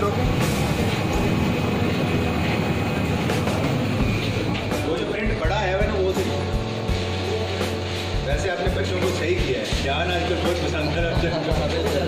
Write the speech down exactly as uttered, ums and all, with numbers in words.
लो। वो जो प्रिंट बड़ा है ना वो तो वैसे आपने बच्चों को सही किया है। जान आजकल बहुत पसंद है।